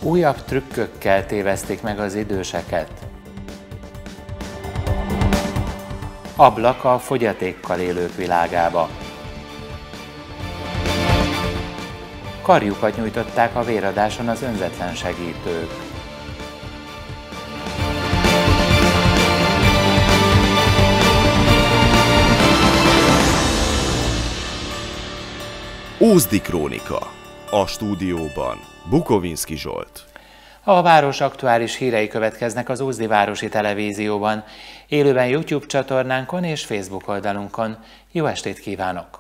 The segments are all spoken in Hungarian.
Újabb trükkökkel tévesztik meg az időseket. Ablak a fogyatékkal élők világába. Karjukat nyújtották a véradáson az önzetlen segítők. Ózdi Krónika. A stúdióban Bukovinski Zsolt. A város aktuális hírei következnek az Ózdi Városi Televízióban, élőben YouTube csatornánkon és Facebook oldalunkon. Jó estét kívánok!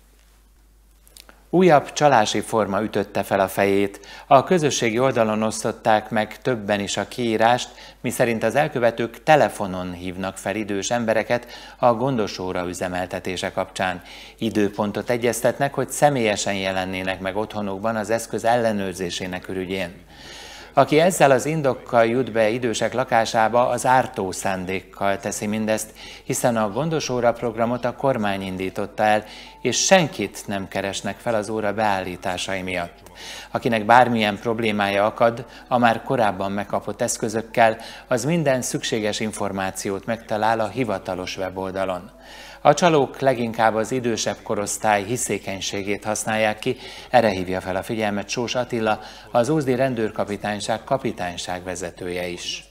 Újabb csalási forma ütötte fel a fejét. A közösségi oldalon osztották meg többen is a kiírást, miszerint az elkövetők telefonon hívnak fel idős embereket a gondosóra üzemeltetése kapcsán. Időpontot egyeztetnek, hogy személyesen jelennének meg otthonukban az eszköz ellenőrzésének ürügyén. Aki ezzel az indokkal jut be idősek lakásába, az ártó szándékkal teszi mindezt, hiszen a gondosóra programot a kormány indította el, és senkit nem keresnek fel az óra beállításai miatt. Akinek bármilyen problémája akad a már korábban megkapott eszközökkel, az minden szükséges információt megtalál a hivatalos weboldalon. A csalók leginkább az idősebb korosztály hiszékenységét használják ki, erre hívja fel a figyelmet Sós Attila, az Ózdi Rendőrkapitányság kapitányság vezetője is.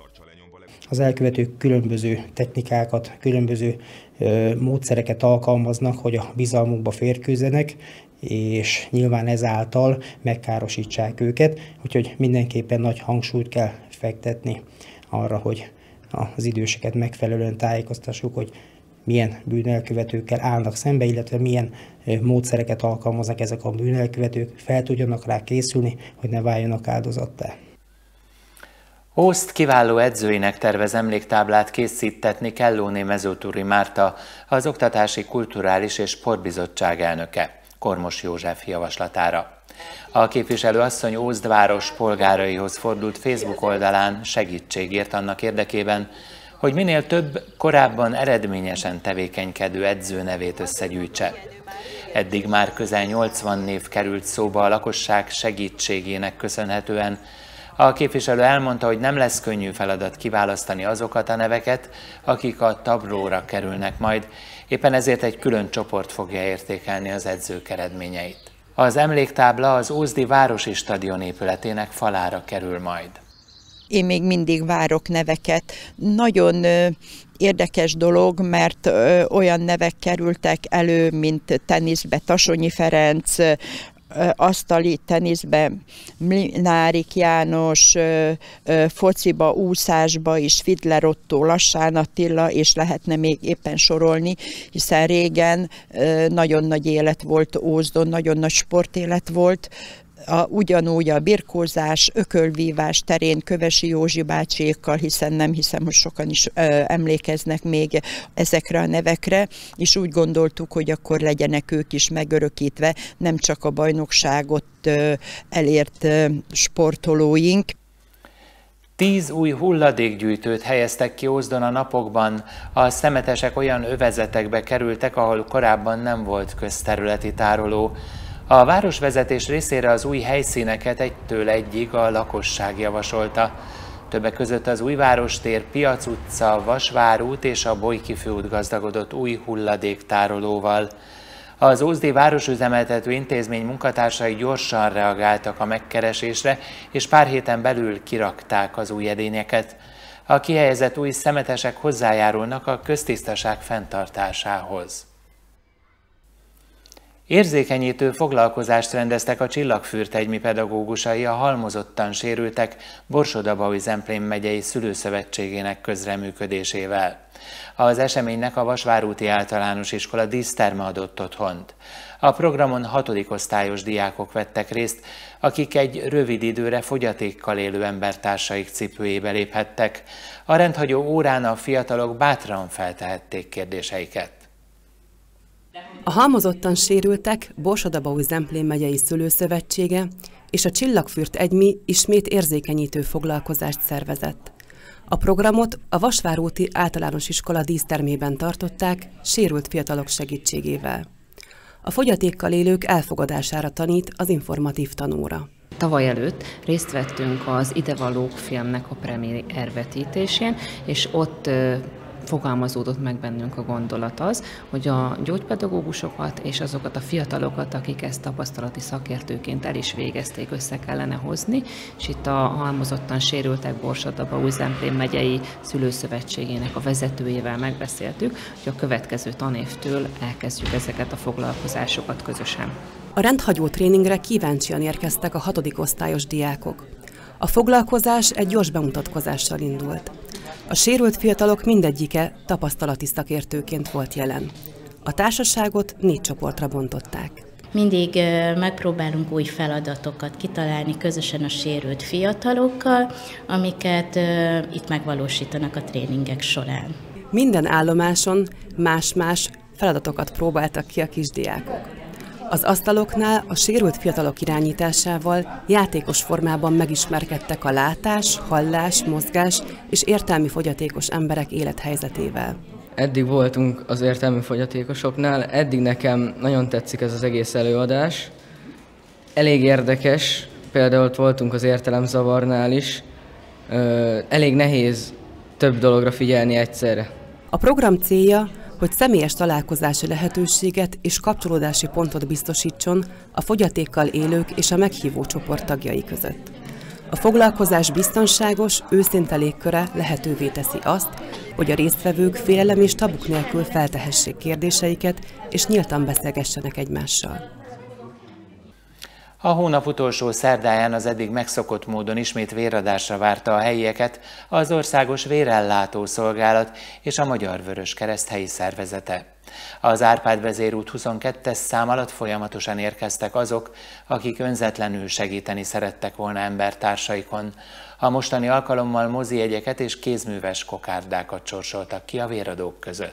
Az elkövetők különböző technikákat, különböző módszereket alkalmaznak, hogy a bizalmukba férkőzzenek, és nyilván ezáltal megkárosítsák őket, úgyhogy mindenképpen nagy hangsúlyt kell fektetni arra, hogy az időseket megfelelően tájékoztassuk, hogy milyen bűnelkövetőkkel állnak szembe, illetve milyen módszereket alkalmaznak ezek a bűnelkövetők, fel tudjanak rá készülni, hogy ne váljanak áldozattá. Ózd kiváló edzőinek tervez emléktáblát készítetni Kellóné Mezőtúri Márta, az Oktatási, Kulturális és Sportbizottság elnöke, Kormos József javaslatára. A képviselő asszony Ózd város polgáraihoz fordult Facebook oldalán segítségért annak érdekében, hogy minél több korábban eredményesen tevékenykedő edző nevét összegyűjtse. Eddig már közel 80 név került szóba a lakosság segítségének köszönhetően. A képviselő elmondta, hogy nem lesz könnyű feladat kiválasztani azokat a neveket, akik a tablóra kerülnek majd, éppen ezért egy külön csoport fogja értékelni az edzők eredményeit. Az emléktábla az Ózdi Városi Stadion épületének falára kerül majd. Én még mindig várok neveket. Nagyon érdekes dolog, mert olyan nevek kerültek elő, mint teniszbe Tasonyi Ferenc, asztali teniszbe Mlinárik János, fociba, úszásba is Fidler Otto, Lassán Attila, és lehetne még éppen sorolni, hiszen régen nagyon nagy élet volt Ózdon, nagyon nagy sportélet volt. Ugyanúgy a birkózás, ökölvívás terén Kövesi Józsi bácsiékkal, hiszen nem hiszem, hogy sokan is emlékeznek még ezekre a nevekre, és úgy gondoltuk, hogy akkor legyenek ők is megörökítve, nem csak a bajnokságot elért sportolóink. 10 új hulladékgyűjtőt helyeztek ki Ózdon a napokban. A szemetesek olyan övezetekbe kerültek, ahol korábban nem volt közterületi tároló. A városvezetés részére az új helyszíneket egytől egyig a lakosság javasolta. Többek között az Újvárostér, Piac utca, Vasvár út és a Bojki főút gazdagodott új hulladéktárolóval. Az Ózdi Városüzemeltető Intézmény munkatársai gyorsan reagáltak a megkeresésre, és pár héten belül kirakták az új edényeket. A kihelyezett új szemetesek hozzájárulnak a köztisztaság fenntartásához. Érzékenyítő foglalkozást rendeztek a Csillagfürt egymi pedagógusai a halmozottan sérültek Borsod-Abaúj-Zemplén megyei szülőszövetségének közreműködésével. Az eseménynek a Vasvárúti Általános Iskola díszterme adott otthont. A programon 6. osztályos diákok vettek részt, akik egy rövid időre fogyatékkal élő embertársaik cipőjébe léphettek. A rendhagyó órán a fiatalok bátran feltehették kérdéseiket. A halmozottan sérültek Borsod-Abaúj-Zemplén megyei szülőszövetsége és a Csillagfürt egymi ismét érzékenyítő foglalkozást szervezett. A programot a Vasvárúti Általános Iskola dísztermében tartották sérült fiatalok segítségével. A fogyatékkal élők elfogadására tanít az informatív tanóra. tavaly előtt részt vettünk az Idevalók filmnek a premier vetítésén, és ott fogalmazódott meg bennünk a gondolat az, hogy a gyógypedagógusokat és azokat a fiatalokat, akik ezt tapasztalati szakértőként el is végezték, össze kellene hozni, és itt a halmozottan sérültek Borsod-Abaúj-Zemplén megyei szülőszövetségének a vezetőjével megbeszéltük, hogy a következő tanévtől elkezdjük ezeket a foglalkozásokat közösen. A rendhagyó tréningre kíváncsian érkeztek a 6. osztályos diákok. A foglalkozás egy gyors bemutatkozással indult. A sérült fiatalok mindegyike tapasztalati szakértőként volt jelen. A társaságot 4 csoportra bontották. Mindig megpróbálunk új feladatokat kitalálni közösen a sérült fiatalokkal, amiket itt megvalósítanak a tréningek során. Minden állomáson más-más feladatokat próbáltak ki a kisdiákok. Az asztaloknál a sérült fiatalok irányításával játékos formában megismerkedtek a látás, hallás, mozgás és értelmi fogyatékos emberek élethelyzetével. Eddig voltunk az értelmi fogyatékosoknál, eddig nekem nagyon tetszik ez az egész előadás. Elég érdekes, például ott voltunk az értelemzavarnál is. Elég nehéz több dologra figyelni egyszerre. A program célja, hogy személyes találkozási lehetőséget és kapcsolódási pontot biztosítson a fogyatékkal élők és a meghívó csoport tagjai között. A foglalkozás biztonságos, őszinte légköre lehetővé teszi azt, hogy a résztvevők félelem és tabuk nélkül feltehessék kérdéseiket, és nyíltan beszélgessenek egymással. A hónap utolsó szerdáján az eddig megszokott módon ismét véradásra várta a helyieket az Országos Vérellátó Szolgálat és a Magyar Vöröskereszt helyi szervezete. Az Árpád vezérút 22-es szám alatt folyamatosan érkeztek azok, akik önzetlenül segíteni szerettek volna embertársaikon. A mostani alkalommal mozijegyeket és kézműves kokárdákat sorsoltak ki a véradók között.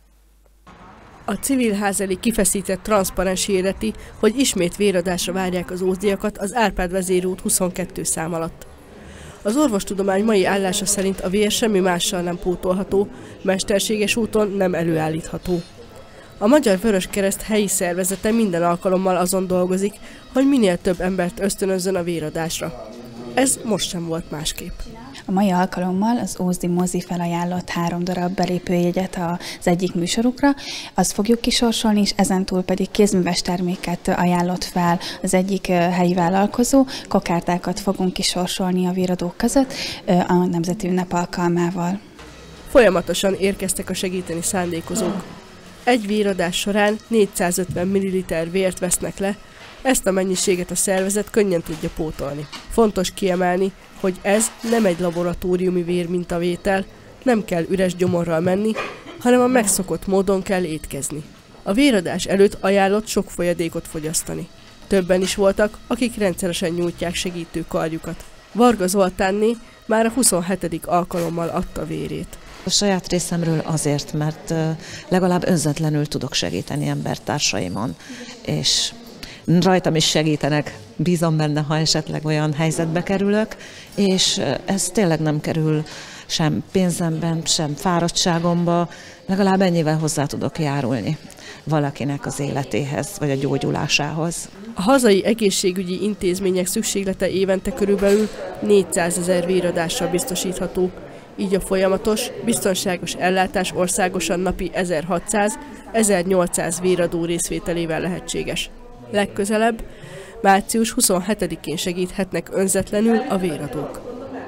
A civil ház elé kifeszített transzparens hirdeti, hogy ismét véradásra várják az ózdiakat az Árpád vezérút 22 szám alatt. Az orvostudomány mai állása szerint a vér semmi mással nem pótolható, mesterséges úton nem előállítható. A Magyar Vöröskereszt helyi szervezete minden alkalommal azon dolgozik, hogy minél több embert ösztönözzön a véradásra. Ez most sem volt másképp. A mai alkalommal az Ózdi mozi felajánlott 3 darab belépőjegyet az egyik műsorukra, azt fogjuk kisorsolni, és ezentúl pedig kézműves terméket ajánlott fel az egyik helyi vállalkozó. Kokárdákat fogunk kisorsolni a véradók között a nemzeti ünnep alkalmával. Folyamatosan érkeztek a segíteni szándékozók. Egy véradás során 450 ml vért vesznek le, ezt a mennyiséget a szervezet könnyen tudja pótolni. Fontos kiemelni, hogy ez nem egy laboratóriumi vérmintavétel, nem kell üres gyomorral menni, hanem a megszokott módon kell étkezni. A véradás előtt ajánlott sok folyadékot fogyasztani. Többen is voltak, akik rendszeresen nyújtják segítő karjukat. Varga Zoltánné már a 27. alkalommal adta vérét. A saját részemről azért, mert legalább önzetlenül tudok segíteni embertársaimon, és rajtam is segítenek, bízom benne, ha esetleg olyan helyzetbe kerülök, és ez tényleg nem kerül sem pénzemben, sem fáradtságomba, legalább ennyivel hozzá tudok járulni valakinek az életéhez, vagy a gyógyulásához. A hazai egészségügyi intézmények szükséglete évente körülbelül 400 000 véradással biztosítható, így a folyamatos, biztonságos ellátás országosan napi 1600-1800 véradó részvételével lehetséges. Legközelebb, március 27-én segíthetnek önzetlenül a véradók.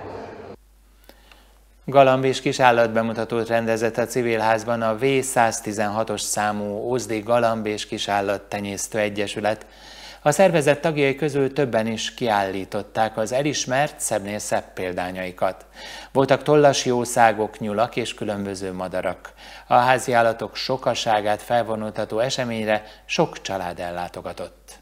Galamb és kisállatbemutatót rendezett a Civilházban a V116-os számú Ózdi Galamb és Kisállattenyésztő Egyesület. A szervezet tagjai közül többen is kiállították az elismert, szebbnél szebb példányaikat. Voltak tollasjószágok, nyulak és különböző madarak. A háziállatok sokaságát felvonultató eseményre sok család ellátogatott.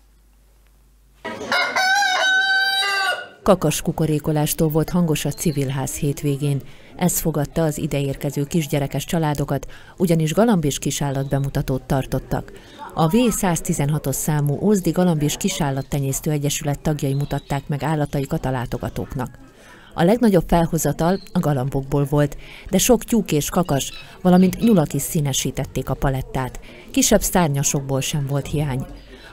Kakas kukorékolástól volt hangos a Civilház hétvégén. Ez fogadta az ideérkező kisgyerekes családokat, ugyanis galamb és kisállat bemutatót tartottak. A V116-os számú Ózdi Galamb és Kisállattenyésztő Egyesület tagjai mutatták meg állataikat a látogatóknak. A legnagyobb felhozatal a galambokból volt, de sok tyúk és kakas, valamint nyulak is színesítették a palettát. Kisebb szárnyasokból sem volt hiány.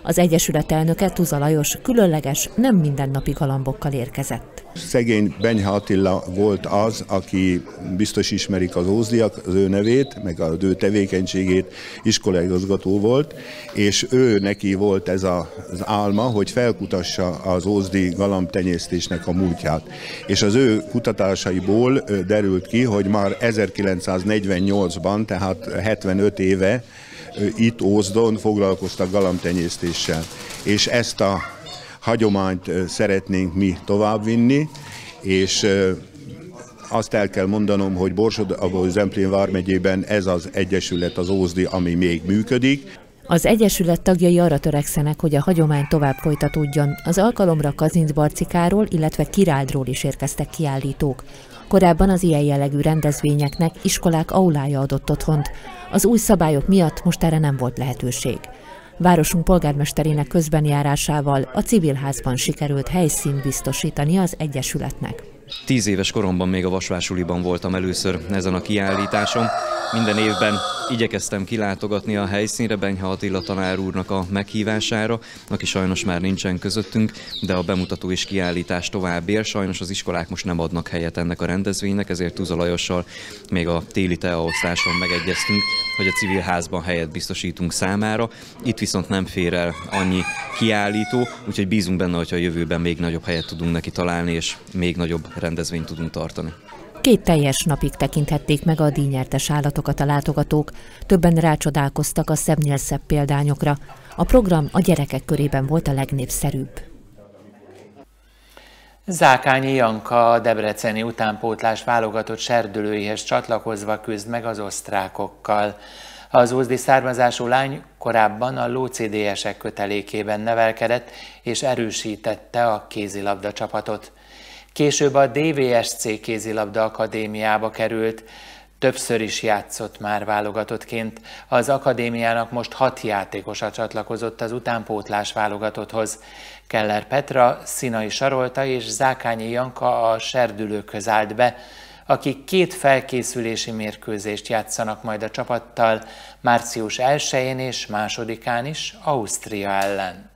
Az Egyesület elnöke, Tuza Lajos különleges, nem mindennapi galambokkal érkezett. Szegény Benyha Attila volt az, aki biztos ismerik az ózdiak, az ő nevét, meg az ő tevékenységét, iskolaigazgató volt, és ő neki volt ez az álma, hogy felkutassa az ózdi galambtenyésztésnek a múltját. És az ő kutatásaiból derült ki, hogy már 1948-ban, tehát 75 éve itt Ózdon foglalkoztak galambtenyésztéssel. És ezt a hagyományt szeretnénk mi továbbvinni, és azt el kell mondanom, hogy Borsod-Abaúj-Zemplén vármegyében ez az egyesület, az ózdi, ami még működik. Az egyesület tagjai arra törekszenek, hogy a hagyomány tovább folytatódjon. Az alkalomra Kazincbarcikáról, illetve Királdról is érkeztek kiállítók. Korábban az ilyen jellegű rendezvényeknek iskolák aulája adott otthont. Az új szabályok miatt most erre nem volt lehetőség. Városunk polgármesterének közbenjárásával a Civilházban sikerült helyszínt biztosítani az egyesületnek. 10 éves koromban még a Vasvásuliban voltam először ezen a kiállításon. Minden évben igyekeztem kilátogatni a helyszínre Benyha Attila tanár úrnak a meghívására, aki sajnos már nincsen közöttünk, de a bemutató és kiállítás tovább él. Sajnos az iskolák most nem adnak helyet ennek a rendezvénynek, ezért Tuza Lajossal még a téli teaosztáson megegyeztünk, hogy a Civilházban helyet biztosítunk számára. Itt viszont nem fér el annyi kiállító, úgyhogy bízunk benne, hogy a jövőben még nagyobb helyet tudunk neki találni, és még nagyobb rendezvényt tudunk tartani. 2 teljes napig tekinthették meg a díjnyertes állatokat a látogatók, többen rácsodálkoztak a szebbnél szebb példányokra. A program a gyerekek körében volt a legnépszerűbb. Zákányi Janka a debreceni utánpótlás válogatott serdülőihez csatlakozva küzd meg az osztrákokkal. Az ózdi származású lány korábban a LOCDS-ek kötelékében nevelkedett és erősítette a kézilabda csapatot. Később a DVSC kézilabda akadémiába került, többször is játszott már válogatottként. Az akadémiának most 6 játékosa csatlakozott az utánpótlás válogatotthoz. Keller Petra, Színai Sarolta és Zákányi Janka a serdülőkhöz állt be, akik 2 felkészülési mérkőzést játszanak majd a csapattal március 1-én és 2-án is Ausztria ellen.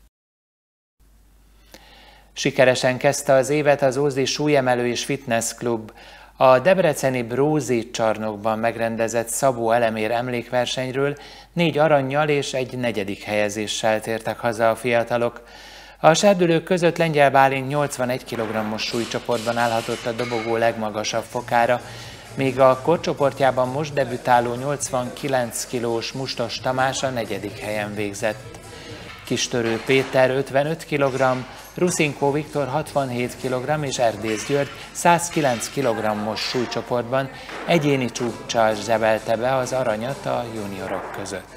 Sikeresen kezdte az évet az ózdi súlyemelő és fitness klub. A debreceni Brózi csarnokban megrendezett Szabó Elemér emlékversenyről 4 arannyal és egy 4. helyezéssel tértek haza a fiatalok. A serdülők között Lengyel Bálint 81 kg-os súlycsoportban állhatott a dobogó legmagasabb fokára, míg a korcsoportjában most debütáló 89 kg-s Mustos Tamás a 4. helyen végzett. Kistörő Péter 55 kg, Ruszinkó Viktor 67 kg és Erdész György 109 kg-os súlycsoportban egyéni csúccsal zsebelte be az aranyat a juniorok között.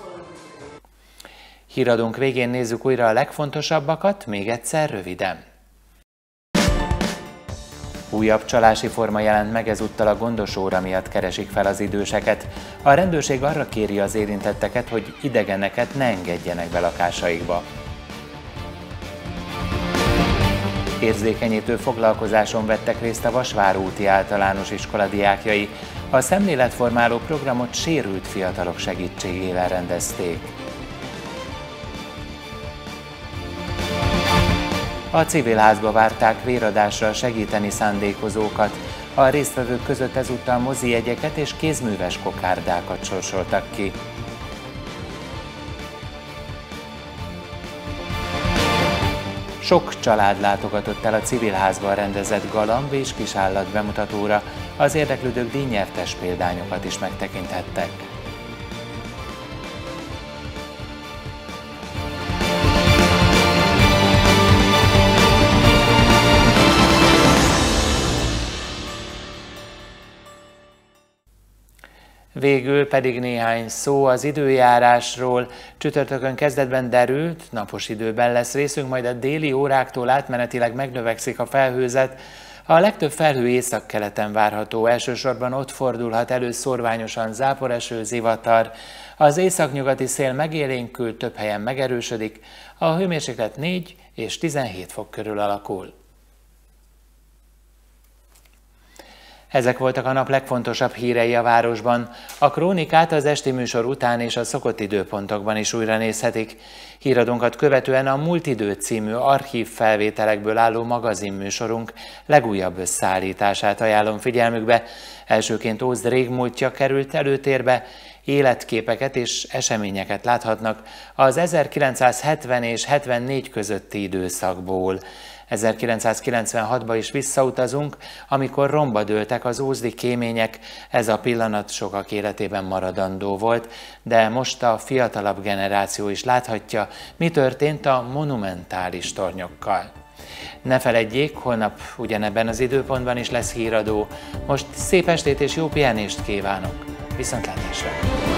Híradónk végén nézzük újra a legfontosabbakat, még egyszer röviden. Újabb csalási forma jelent meg, ezúttal a gondos óra miatt keresik fel az időseket. A rendőrség arra kéri az érintetteket, hogy idegeneket ne engedjenek be lakásaikba. Érzékenyítő foglalkozáson vettek részt a Vasvárúti Általános Iskola diákjai. A szemléletformáló programot sérült fiatalok segítségével rendezték. A Civilházba várták véradásra segíteni szándékozókat. A résztvevők között ezúttal mozijegyeket és kézműves kokárdákat sorsoltak ki. Sok család látogatott el a Civilházban rendezett galamb és kisállat bemutatóra, az érdeklődők díjnyertes példányokat is megtekinthettek. Végül pedig néhány szó az időjárásról. Csütörtökön kezdetben derült, napos időben lesz részünk, majd a déli óráktól átmenetileg megnövekszik a felhőzet. A legtöbb felhő északkeleten várható, elsősorban ott fordulhat elő szórványosan záporeső, zivatar. Az északnyugati szél megélénkül, több helyen megerősödik, a hőmérséklet 4 és 17 fok körül alakul. Ezek voltak a nap legfontosabb hírei a városban. A krónikát az esti műsor után és a szokott időpontokban is újra nézhetik. Híradónkat követően a Múlt idő című archív felvételekből álló magazinműsorunk legújabb összeállítását ajánlom figyelmükbe. Elsőként Ózd régmúltja került előtérbe, életképeket és eseményeket láthatnak az 1970 és 74 közötti időszakból. 1996-ba is visszautazunk, amikor romba dőltek az ózdi kémények, ez a pillanat sokak életében maradandó volt, de most a fiatalabb generáció is láthatja, mi történt a monumentális tornyokkal. Ne feledjék, holnap ugyanebben az időpontban is lesz híradó. Most szép estét és jó pihenést kívánok! Viszontlátásra!